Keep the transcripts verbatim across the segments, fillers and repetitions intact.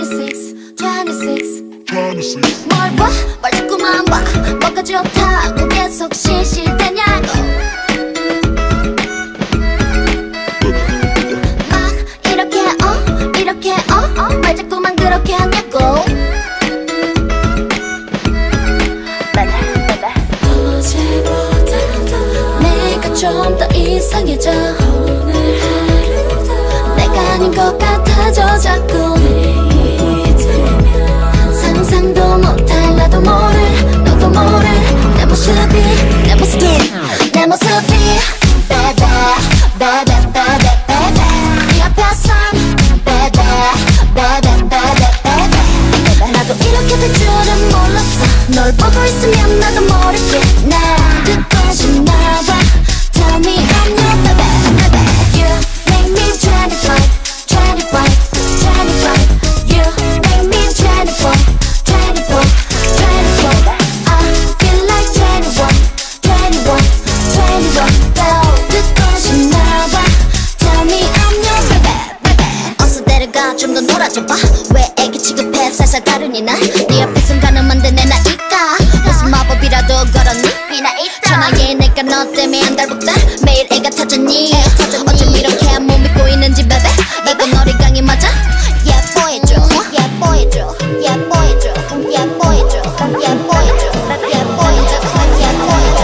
twenty-six, twenty-six 뭘 봐? 뭘 자꾸만 봐. 뭐가 좋다고 계속 실실대냐고. 막 이렇게 어 이렇게 어 말 자꾸만 그렇게 하냐고. 어제보다 내가 좀 더 이상해져. 오늘 하루도 내가 아닌 것 같아져 자꾸. 상상도 못할 나도 모를 너도 모를 내 모습이 내 모습이 내 모습이 baby baby baby baby 네 앞에선 baby baby baby baby 나도 이렇게 될 줄은 몰랐어. 널 보고 있으면 나도 모르게 나 듣고 싶나 봐. Tell me I'm your baby baby You make me twenty-five twenty-five twenty-five You make me twenty-four twenty-four twenty-four I feel like twenty-one twenty-one twenty-one 또 듣고 싶나 봐. Tell me I'm your baby baby 어서 데려가 좀 더 놀아줘봐. 왜 애기 취급해 살살 다루니 나. 네 앞에 순간은 내 나이까 무슨 마법이라도 걸었니 천하에 내가 너 때문에 한 달부터 매일 애가 터졌니. 어쩜 이렇게 못 믿고 있는지 baby 이거 너리 강이 맞아. 예뻐해줘 예뻐해줘 예뻐해줘 예뻐해줘 예뻐해줘 예뻐해줘 예뻐해줘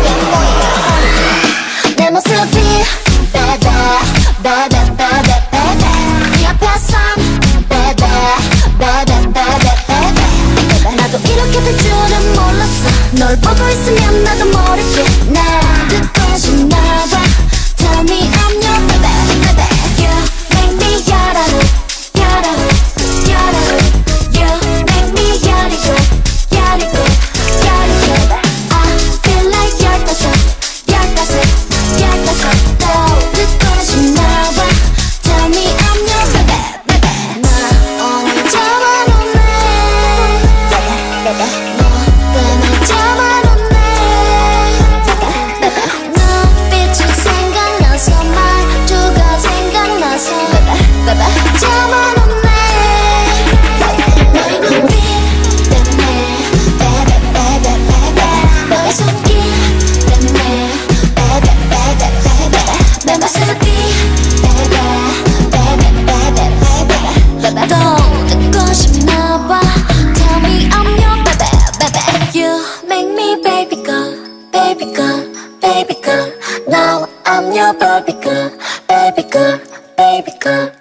예뻐해줘 내 모습이 baby baby baby baby 네 앞에선 baby baby baby baby 나도 이렇게 될 줄은 몰랐어. 널 보고 있으면 나도 모르게 나 듣고 싶나 봐. Tell me I'm your baby baby You make me 열아홉 열아홉 열아홉 You make me 열일곱 열일곱 열일곱 I feel like 열다섯 열다섯 열다섯 또 듣고 싶나 봐. Tell me I'm your baby baby 나 오늘 잡아놓네 너 때문에 잡아놓네 눈빛이 생각나서 말투가 생각나서 잡아놓네 너의 눈빛 때문에 baby baby baby 너의 손길 때문에 baby baby baby 내 모습이 baby baby baby baby 또 듣고 싶나 봐. Tell me I'm your baby baby You make me baby girl baby girl baby girl Now I'm your baby girl baby girl baby girl